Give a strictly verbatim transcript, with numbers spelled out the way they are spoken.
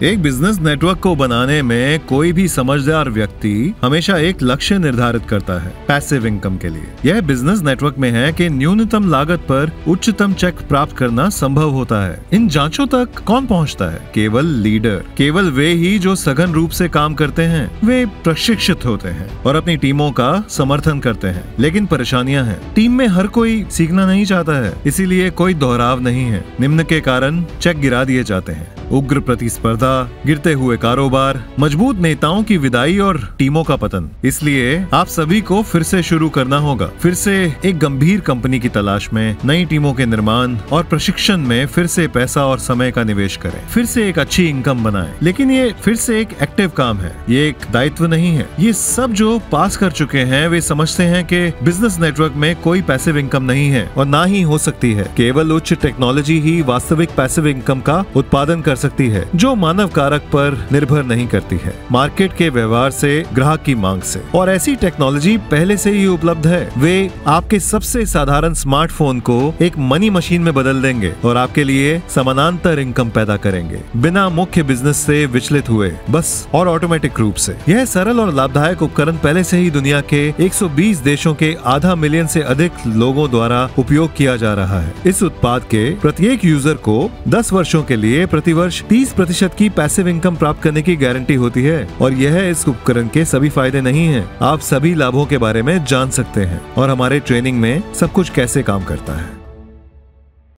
एक business network को बनाने में कोई भी समझदार व्यक्ति हमेशा एक लक्ष्य निर्धारित करता है पैसिव इनकम के लिए। यह बिजनेस नेटवर्क में है कि न्यूनतम लागत पर उच्चतम चेक प्राप्त करना संभव होता है। इन जांचों तक कौन पहुंचता है? केवल लीडर। केवल वे ही जो सघन रूप से काम करते हैं, वे प्रशिक्षित होते हैं और अपनी टीमों का समर्थन करते हैं। लेकिन परेशानियां हैं। टीम में हर कोई सीखना नहीं चाहता है, इसीलिए कोई दोहराव नहीं है। निम्न के कारण चेक गिरा दिए जाते हैं: उग्र प्रतिस्पर्धा, गिरते हुए कारोबार, मजबूत नेताओं की विदाई और टीमों का पतन। इसलिए आप सभी को फिर से शुरू करना होगा। फिर से एक गंभीर कंपनी की तलाश में, नई टीमों के निर्माण और प्रशिक्षण में फिर से पैसा और समय का निवेश करें। फिर से एक अच्छी इनकम बनाएं। लेकिन ये फिर से एक एक्टिव काम है, ये एक दायित्व नहीं है। ये सब जो पास कर चुके हैं वे समझते हैं कि बिजनेस नेटवर्क में कोई पैसिव इनकम नहीं है और ना ही हो सकती है। केवल उच्च टेक्नोलॉजी ही वास्तविक पैसिव इनकम का उत्पादन कर सकती है, जो मानव कारक पर निर्भर नहीं करती है, मार्केट के व्यवहार से, ग्राहक की मांग से। और ऐसी टेक्नोलॉजी पहले से ही उपलब्ध है। वे आपके सबसे साधारण स्मार्टफोन को एक मनी मशीन में बदल देंगे और आपके लिए समानांतर इनकम पैदा करेंगे, बिना मुख्य बिजनेस से विचलित हुए, बस और ऑटोमेटिक रूप से। यह सरल और लाभदायक उपकरण पहले से ही दुनिया के एक सौ बीस देशों के आधा मिलियन से अधिक लोगों द्वारा उपयोग किया जा रहा है। इस उत्पाद के प्रत्येक यूजर को दस वर्षों के लिए प्रतिवर्ष तीस प्रतिशत की पैसिव इनकम प्राप्त करने की गारंटी होती है। और यह इस उपकरण के सभी फायदे नहीं हैं। आप सभी लाभों के बारे में जान सकते हैं और हमारे ट्रेनिंग में सब कुछ कैसे काम करता है।